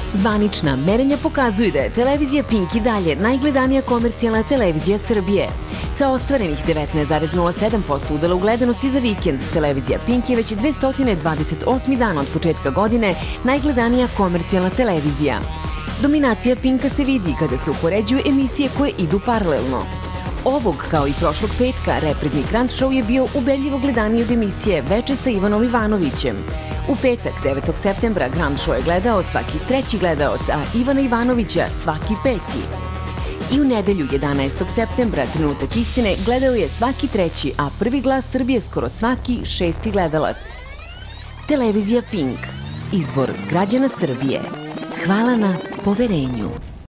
Zvanična merenja pokazuju da je televizija Pink i dalje najgledanija komercijalna televizija Srbije. Sa ostvarenih 19,07% udela u gledanosti za vikend, televizija Pink je već 228. dan od početka godine najgledanija komercijalna televizija. Dominacija Pinka se vidi kada se upoređuju emisije koje idu paralelno. Ovog, kao i prošlog petka, reprizni Grand Show je bio ubedljivo gledaniji od emisije Veče sa Ivanom Ivanovićem. U petak, 9. septembra, Grand Show je gledao svaki treći gledaoc, a Ivana Ivanovića svaki peti. I u nedelju, 11. septembra, Trenutak istine gledao je svaki treći, a Prvi glas Srbije skoro svaki šesti gledalac. Televizija Pink, izbor građana Srbije. Hvala na poverenju.